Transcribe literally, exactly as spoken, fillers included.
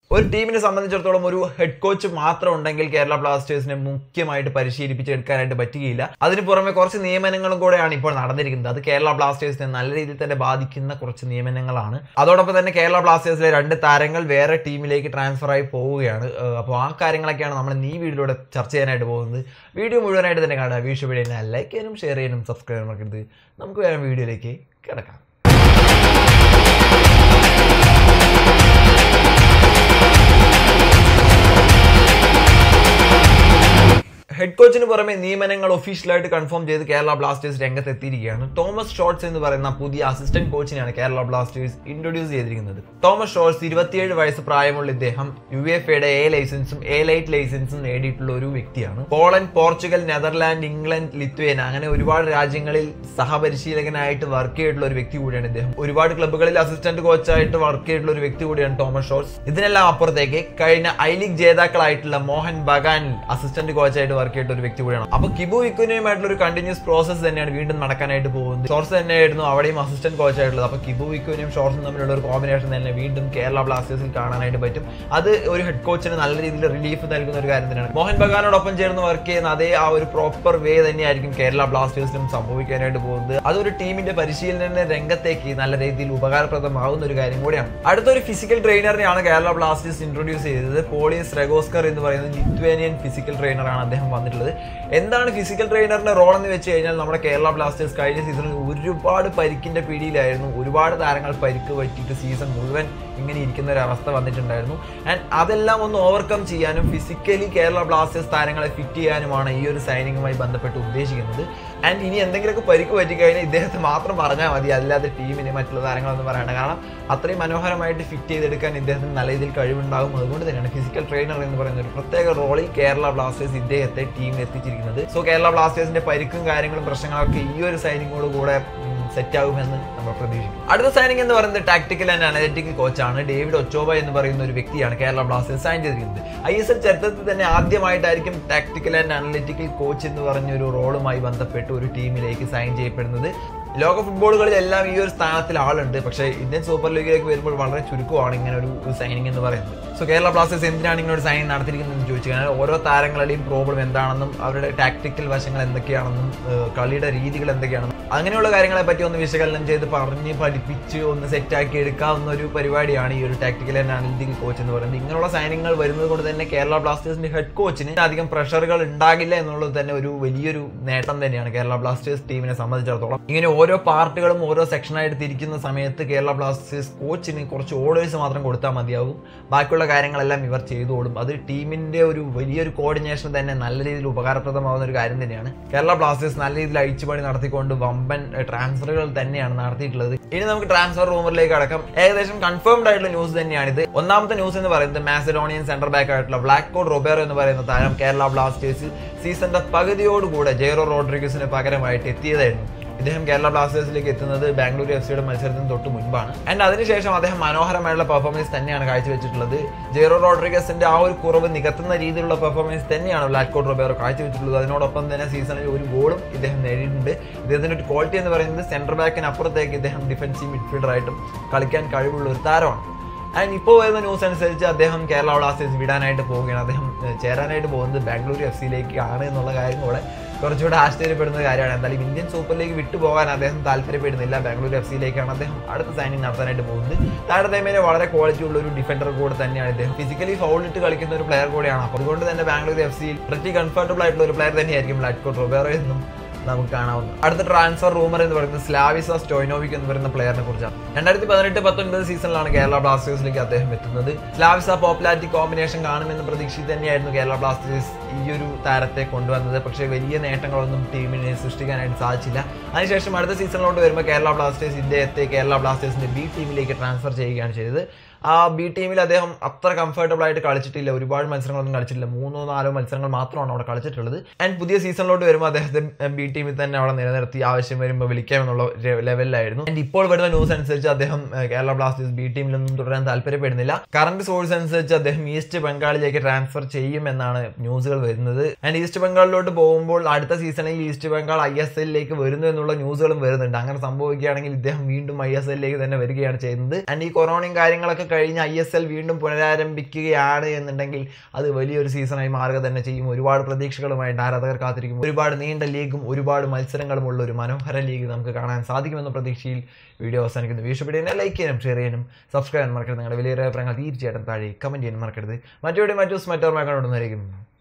ഒരു ടീമിനെ സംബന്ധിച്ചിടത്തോളം ഒരു ഹെഡ് കോച്ച് മാത്രം ഉണ്ടെങ്കിൽ കേരള ബ്ലാസ്റ്റേഴ്സിനെ മുഖ്യമായിട്ട് പരിശീലിപ്പിച്ചെടുക്കാനായിട്ട് പറ്റുകയില്ല. അതിന് പുറമെ കുറച്ച് നിയമനങ്ങളും കൂടെയാണ് ഇപ്പോൾ നടന്നിരിക്കുന്നത്. അത് കേരള ബ്ലാസ്റ്റേഴ്സിനെ നല്ല രീതിയിൽ തന്നെ ബാധിക്കുന്ന കുറച്ച് നിയമനങ്ങളാണ്. അതോടൊപ്പം തന്നെ കേരള ബ്ലാസ്റ്റേഴ്സിലെ രണ്ട് താരങ്ങൾ വേറെ ടീമിലേക്ക് ട്രാൻസ്ഫർ ആയി പോവുകയാണ്. അപ്പോൾ ആ കാര്യങ്ങളൊക്കെയാണ് നമ്മൾ ഈ വീഡിയോയിലൂടെ ചർച്ച ചെയ്യാനായിട്ട് പോകുന്നത്. വീഡിയോ മുഴുവനായിട്ട് തന്നെ കാണുക. വീഡിയോ വീഡിയോ ലൈക്ക് ചെയ്യാനും ഷെയർ ചെയ്യാനും സബ്സ്ക്രൈബ് ചെയ്യാനും മറക്കരുത്. നമുക്ക് വേറെ വീഡിയോയിലേക്ക് കിടക്കാം. ഹെഡ് കോച്ചിന് പുറമെ നിയമനങ്ങൾ ഒഫീഷ്യലായിട്ട് കൺഫേം ചെയ്ത് കേരള ബ്ലാസ്റ്റേഴ്സ് രംഗത്തെത്തിയിരിക്കുകയാണ്. തോമസ് ഷോർട്സ് എന്ന് പറയുന്ന പുതിയ അസിസ്റ്റന്റ് കോച്ചിനെയാണ് കേരള ബ്ലാസ്റ്റേഴ്സ് ഇൻട്രൊഡ്യൂസ് ചെയ്തിരിക്കുന്നത്. തോമസ് ഷോർട്സ് ഇരുപത്തിയേഴ് വയസ്സ് പ്രായമുള്ള ഇദ്ദേഹം യു എഫ് എയുടെ എ ലൈസൻസും എ ലൈറ്റ് ലൈസൻസും നേടിയിട്ടുള്ള ഒരു വ്യക്തിയാണ്. Poland, Portugal, Netherland, England, Lithuania അങ്ങനെ ഒരുപാട് രാജ്യങ്ങളിൽ സഹപരിശീലകനായിട്ട് വർക്ക് ചെയ്തിട്ടുള്ള ഒരു വ്യക്തി കൂടിയാണ് ഇദ്ദേഹം. ഒരുപാട് ക്ലബ്ബുകളിൽ അസിസ്റ്റന്റ് കോച്ചായിട്ട് വർക്ക് ചെയ്തിട്ടുള്ള ഒരു വ്യക്തി കൂടിയാണ് തോമസ് ഷോർട്സ്. ഇതിനെല്ലാം അപ്പുറത്തേക്ക് കഴിഞ്ഞ ഐ ലീഗ് ജേതാക്കളായിട്ടുള്ള മോഹൻ ബഗാനിൽ അസിസ്റ്റന്റ് കോച്ചായിട്ട് കേട്ട ഒരു വ്യക്തി കൂടിയാണ്. അപ്പൊ കിബു വിക്കുനുമായിട്ടുള്ള ഒരു കണ്ടിന്യൂസ് പ്രോസസ് തന്നെയാണ് വീണ്ടും നടക്കാനായിട്ട് പോകുന്നത്. ഷോർട്സ് തന്നെയായിരുന്നു അവിടെയും അസിസ്റ്റന്റ് കോച്ച് ആയിട്ടുള്ളത്. അപ്പൊ കിബു വിക്കുനും ഷോർട്സും തമ്മിലുള്ള ഒരു കോമ്പിനേഷൻ തന്നെ വീണ്ടും കേരള ബ്ലാസ്റ്റേഴ്സിൽ കാണാനായിട്ട് പറ്റും. അത് ഒരു ഹെഡ് കോച്ചിന് നല്ല രീതിയിൽ റിലീഫ് നൽകുന്ന ഒരു കാര്യം തന്നെയാണ്. മോഹൻ ബഗാനോടൊപ്പം ചേർന്ന് വർക്ക് ചെയ്യുന്ന അതേ ആ ഒരു പ്രോപ്പർ വേ തന്നെയായിരിക്കും കേരള ബ്ലാസ്റ്റേഴ്സിനും സംഭവിക്കാനായിട്ട് പോകുന്നത്. അതൊരു ടീമിന്റെ പരിശീലന രംഗത്തേക്ക് നല്ല രീതിയിൽ ഉപകാരപ്രദമാകുന്ന ഒരു കാര്യം കൂടിയാണ്. അടുത്തൊരു ഫിസിക്കൽ ട്രെയിനറിനെയാണ് കേരള ബ്ലാസ്റ്റേഴ്സ് ഇൻട്രൊഡ്യൂസ് ചെയ്തത്. പോളിയസ് റെഗോസ്കർ എന്ന് പറയുന്ന ലിത്വേനിയൻ ഫിസിക്കൽ ട്രെയിനറാണ് അദ്ദേഹം വന്നിട്ടുള്ളത്. എന്താണ് ഫിസിക്കൽ ട്രെയിനറിന്റെ റോൾ എന്ന് വെച്ച് കഴിഞ്ഞാൽ നമ്മുടെ കേരള ബ്ലാസ്റ്റേഴ്സ് കഴിഞ്ഞ സീസണിൽ ഒരുപാട് പരിക്കിന്റെ പിടിയിലായിരുന്നു. ഒരുപാട് താരങ്ങൾ പരിക്ക് പറ്റിയിട്ട് സീസൺ മുഴുവൻ ഇങ്ങനെ ഇരിക്കുന്ന ഒരു അവസ്ഥ വന്നിട്ടുണ്ടായിരുന്നു. ആൻഡ് അതെല്ലാം ഒന്ന് ഓവർകം ചെയ്യാനും ഫിസിക്കലി കേരള ബ്ലാസ്റ്റേഴ്സ് താരങ്ങളെ ഫിറ്റ് ചെയ്യാനുമാണ് ഈ ഒരു സൈനിങ്ങുമായി ബന്ധപ്പെട്ട് ഉദ്ദേശിക്കുന്നത്. ആൻഡ് ഇനി എന്തെങ്കിലുമൊക്കെ പരിക്ക് പറ്റിക്കഴിഞ്ഞാൽ ഇദ്ദേഹത്തെ മാത്രം പറഞ്ഞാൽ മതി, അല്ലാതെ ടീമിന് മറ്റുള്ള താരങ്ങളൊന്നും പറയണ്ട. കാരണം അത്രയും മനോഹരമായിട്ട് ഫിറ്റ് ചെയ്തെടുക്കാൻ ഇദ്ദേഹത്തിന് നല്ല രീതിയിൽ കഴിവുണ്ടാകും. അതുകൊണ്ട് തന്നെയാണ് ഫിസിക്കൽ ട്രെയിനർ എന്ന് പറയുന്ന ഒരു പ്രത്യേക റോളിൽ കേരള ബ്ലാസ്റ്റേഴ്സ് ഇദ്ദേഹത്തെ ടീമിൽ എത്തിച്ചിരിക്കുന്നത്. സോ കേരള ബ്ലാസ്റ്റേഴ്സിന്റെ പരിക്കും കാര്യങ്ങളും പ്രശ്നങ്ങളൊക്കെ ഈ ഒരു സൈനിങ്ങോട് കൂടെ സെറ്റ് ആകുമെന്ന് നമ്മൾ പ്രതീക്ഷിക്കും. അടുത്ത സൈനിങ് എന്ന് പറയുന്നത് ടാക്ടിക്കൽ ആൻഡ് അനലിറ്റിക്കൽ കോച്ചാണ്. ഡേവിഡ് ഒച്ചോബ എന്ന് പറയുന്ന ഒരു വ്യക്തിയാണ് കേരള ബ്ലാസ്റ്റേഴ്സ് സൈൻ ചെയ്തിരിക്കുന്നത്. ഐ എസ് എൽ ചരിത്രത്തിൽ തന്നെ ആദ്യമായിട്ടായിരിക്കും ടാക്ടിക്കൽ ആൻഡ് അനലിറ്റിക്കൽ കോച്ച് എന്ന് പറഞ്ഞ ഒരു റോളുമായി ബന്ധപ്പെട്ട് ഒരു ടീമിലേക്ക് സൈൻ ചെയ്യപ്പെടുന്നത്. ലോക ഫുട്ബോളുകളിലെല്ലാം ഈ ഒരു സ്ഥാനത്തിൽ ആളുണ്ട്. പക്ഷേ ഇന്ത്യൻ സൂപ്പർ ലീഗിലേക്ക് വരുമ്പോൾ വളരെ ചുരുക്കമാണ് ഇങ്ങനെ ഒരു സൈനിങ് എന്ന് പറയുന്നത്. സോ കേരള ബ്ലാസ്റ്റേഴ്സ് എന്തിനാണ് ഇങ്ങനെ ഒരു സൈനിങ് നടത്തിയിരിക്കുന്നതെന്ന് ചോദിച്ചു കഴിഞ്ഞാൽ ഓരോ താരങ്ങളുടെയും പ്രോബ്ലം എന്താണെന്നും അവരുടെ ടാക്ടിക്കൽ വശങ്ങൾ എന്തൊക്കെയാണെന്നും കളിയുടെ രീതികൾ എന്തൊക്കെയാണെന്നും അങ്ങനെയുള്ള കാര്യങ്ങളെ പറ്റി ഒന്ന് വിശകലനം ചെയ്ത് പറഞ്ഞ് പഠിപ്പിച്ച് ഒന്ന് സെറ്റാക്കി എടുക്കാവുന്ന ഒരു പരിപാടിയാണ് ഈ ഒരു ടാക്ടിക്കൽ ആൻഡ് അനലിറ്റിക്കൽ കോച്ച് എന്ന് പറയുന്നത്. ഇങ്ങനെയുള്ള സൈനിങ്ങൾ വരുന്നത് കൊണ്ട് തന്നെ കേരള ബ്ലാസ്റ്റേഴ്സിന്റെ ഹെഡ് കോച്ചിന് അധികം പ്രഷറുകൾ ഉണ്ടാകില്ല എന്നുള്ളത് തന്നെ ഒരു വലിയൊരു നേട്ടം തന്നെയാണ് കേരള ബ്ലാസ്റ്റേഴ്സ് ടീമിനെ സംബന്ധിച്ചിടത്തോളം. ഇങ്ങനെ ഓരോ പാർട്ടുകളും ഓരോ സെക്ഷനായിട്ട് തിരിക്കുന്ന സമയത്ത് കേരള ബ്ലാസ്റ്റേഴ്സ് കോച്ചിന് കുറച്ച് ഓർഡേഴ്സ് മാത്രം കൊടുത്താൽ മതിയാവും. ബാക്കിയുള്ള കാര്യങ്ങളെല്ലാം ഇവർ ചെയ്തോളും. അത് ടീമിന്റെ ഒരു വലിയൊരു കോർഡിനേഷൻ തന്നെ നല്ല രീതിയിൽ ഉപകാരപ്രദമാകുന്ന ഒരു കാര്യം തന്നെയാണ്. കേരള ബ്ലാസ്റ്റേഴ്സ് നല്ല രീതിയിൽ അഴിച്ചുപണി നടത്തിക്കൊണ്ട് വമ്പൻ ട്രാൻസ്ഫറുകൾ തന്നെയാണ് നടത്തിയിട്ടുള്ളത്. ഇനി നമുക്ക് ട്രാൻസ്ഫർ റൂമറിലേക്ക് അടക്കം ഏകദേശം കൺഫേംഡ് ആയിട്ടുള്ള ന്യൂസ് തന്നെയാണിത്. ഒന്നാമത്തെ ന്യൂസ് എന്ന് പറയുന്നത് മാസഡോണിയൻ സെന്റർ ബാക്ക് ആയിട്ടുള്ള ബ്ലാക്ക്കോഡ് റൊബേറോ എന്ന് പറയുന്ന താരം കേരള ബ്ലാസ്റ്റേഴ്സ് സീസണിന്റെ പകുതിയോടുകൂടെ ജെയ്റോ റോഡ്രിഗസിന് പകരമായിട്ട് എത്തിയതായിരുന്നു. ഇദ്ദേഹം കേരള ബ്ലാസ്റ്റേഴ്സിലേക്ക് എത്തുന്നത് ബാംഗ്ലൂർ എഫ് സിയുടെ മത്സരത്തിന് തൊട്ട് മുൻപാണ്. ആൻഡ് അതിനുശേഷം അദ്ദേഹം മനോഹരമായുള്ള പെർഫോമൻസ് തന്നെയാണ് കാഴ്ചവെച്ചിട്ടുള്ളത്. ജെയ്റോ റോഡ്രിഗസിന്റെ ആ ഒരു കുറവ് നികത്തുന്ന രീതിയിലുള്ള പെർഫോമൻസ് തന്നെയാണ് ബ്ലാക്ക്കോഡ് റൊബേറോ കാഴ്ചവെച്ചിട്ടുള്ളത്. അതിനോടൊപ്പം തന്നെ സീസണിൽ ഒരു ഗോളും ഇദ്ദേഹം നേടിയിട്ടുണ്ട്. ഇദ്ദേഹത്തിന്റെ ഒരു ക്വാളിറ്റി എന്ന് പറയുന്നത് സെന്റർ ബാക്കിന് അപ്പുറത്തേക്ക് ഇദ്ദേഹം ഡിഫൻസീവ് മിഡ്ഫീൽഡറായിട്ടും കളിക്കാൻ കഴിവുള്ള ഒരു താരമാണ്. ആൻഡ് ഇപ്പോൾ വരുന്ന ന്യൂസ് അനുസരിച്ച് അദ്ദേഹം കേരള ബ്ലാസ്റ്റേഴ്സ് വിടാനായിട്ട് പോവുകയാണ്. അദ്ദേഹം ചേരാനായിട്ട് പോകുന്നത് ബാംഗ്ലൂർ എഫ് സിയിലേക്ക് ആണ് എന്നുള്ള കാര്യം കൂടെ കുറച്ചുകൂടെ ആശ്ചര്യപ്പെടുന്ന കാര്യമാണ്. എന്തായാലും ഇന്ത്യൻ സൂപ്പർ ലീഗ് വിട്ടുപോകാൻ അദ്ദേഹം താല്പര്യപ്പെടുന്നില്ല. ബാംഗ്ലൂർ എഫ് സിയിലേക്കാണ് അദ്ദേഹം അടുത്ത സൈനിങ് നടത്താനായിട്ട് പോകുന്നത്. താരതമ്യേന വളരെ ക്വാളിറ്റി ഉള്ള ഒരു ഡിഫൻഡർ കൂടെ തന്നെയാണ് ഇദ്ദേഹം. ഫിസിക്കലി ഫൗളിട്ട് കളിക്കുന്ന ഒരു പ്ലെയർ കൂടെയാണ്. അപ്പോൾ അതുകൊണ്ട് തന്നെ ബാംഗ്ലൂർ എഫ് സിയിൽ പ്രറ്റി കംഫർട്ടബിൾ ആയിട്ടുള്ള ഒരു പ്ലെയർ തന്നെയായിരിക്കും ബ്ലാക്ക്കോഡ് റൊബേറോ എന്നും നമുക്ക് കാണാവുന്നത്. അടുത്ത ട്രാൻസ്ഫർ റൂമർ എന്ന് പറയുന്നത് സ്ലാവിസ സ്റ്റോയ്നോവിക് എന്ന് പറയുന്ന പ്ലെയറിനെ കുറിച്ചാണ്. രണ്ടായിരത്തി പതിനെട്ട് പത്തൊൻപത് സീസണിലാണ് കേരള ബ്ലാസ്റ്റേഴ്സിലേക്ക് അദ്ദേഹം എത്തുന്നത്. സ്ലാവിസ പോപ്പുലാരിറ്റി കോമ്പിനേഷൻ കാണുമെന്ന് പ്രതീക്ഷിച്ച് തന്നെയായിരുന്നു കേരള ബ്ലാസ്റ്റേഴ്സ് ഈ ഒരു താരത്തെ കൊണ്ടുവന്നത്. പക്ഷേ വലിയ നേട്ടങ്ങളൊന്നും ടീമിനെ സൃഷ്ടിക്കാനായിട്ട് സാധിച്ചില്ല. അതിനുശേഷം അടുത്ത സീസണിലോട്ട് വരുമ്പോൾ കേരള ബ്ലാസ്റ്റേഴ്സ് ഇദ്ദേഹത്തെ കേരള ബ്ലാസ്റ്റേഴ്സിന്റെ ബി ടീമിലേക്ക് ട്രാൻസ്ഫർ ചെയ്യുകയാണ് ചെയ്തത്. ആ ബി ടീമിൽ അദ്ദേഹം അത്ര കംഫർട്ടബിൾ ആയിട്ട് കളിച്ചിട്ടില്ല. ഒരുപാട് മത്സരങ്ങളൊന്നും കളിച്ചിട്ടില്ല. മൂന്നോ നാലോ മത്സരങ്ങൾ മാത്രമാണ് അവിടെ കളിച്ചിട്ടുള്ളത്. ആൻഡ് പുതിയ സീസണിലോട്ട് വരുമ്പോൾ അദ്ദേഹത്തെ ബി ടീമിൽ തന്നെ അവിടെ നിലനിർത്തി ആവശ്യം വരുമ്പോൾ വിളിക്കാമെന്നുള്ള ലെവലിലായിരുന്നു. ആൻഡ് ഇപ്പോൾ വരുന്ന ന്യൂസ് അനുസരിച്ച് അദ്ദേഹം കേരള ബ്ലാസ്റ്റേഴ്സ് ബി ടീമിലൊന്നും തുടരാൻ താല്പര്യപ്പെടുന്നില്ല. കറന്റ് സോഴ്സ് അനുസരിച്ച് അദ്ദേഹം ഈസ്റ്റ് ബംഗാളിലേക്ക് ട്രാൻസ്ഫർ ചെയ്യുമെന്നാണ് ന്യൂസുകൾ വരുന്നത്. ആൻഡ് ഈസ്റ്റ് ബംഗാളിലോട്ട് പോകുമ്പോൾ അടുത്ത സീസണിൽ ഈസ്റ്റ് ബംഗാൾ ഐ എസ് എല്ലിലേക്ക് വരുന്നു എന്നുള്ള ന്യൂസുകളും വരുന്നുണ്ട്. അങ്ങനെ സംഭവിക്കുകയാണെങ്കിൽ ഇദ്ദേഹം വീണ്ടും ഐ എസ് എല്ലിലേക്ക് തന്നെ വരികയാണ് ചെയ്യുന്നത്. ആൻഡ് ഈ കൊറോണയും കാര്യങ്ങളൊക്കെ കഴിഞ്ഞ് ഐ എസ് എൽ വീണ്ടും പുനരാരംഭിക്കുകയാണ് എന്നുണ്ടെങ്കിൽ അത് വലിയൊരു സീസണായി മാറുക തന്നെ ചെയ്യും. ഒരുപാട് പ്രതീക്ഷകളുമായിട്ട് ആരാധകർ കാത്തിരിക്കും. ഒരുപാട് നീണ്ട ലീഗും ഒരുപാട് മത്സരങ്ങളുമുള്ള ഒരു മനോഹര ലീഗ് നമുക്ക് കാണാൻ സാധിക്കുമെന്ന പ്രതീക്ഷയിൽ വീഡിയോ അവസാനിക്കുന്നു. വീഡിയോ ലൈക്ക് ചെയ്യാനും ഷെയർ ചെയ്യാനും സബ്സ്ക്രൈബ് ചെയ്യാൻ മറക്കരുത്. നിങ്ങളുടെ വലിയ അഭിപ്രായങ്ങൾ തീർച്ചയായിട്ടും താഴെ കമൻറ്റ് ചെയ്യാനും മറക്കരുത്. മറ്റൊരു മറ്റു മറ്റോർമ്മ കണ്ടുകൊണ്ടിരിക്കും.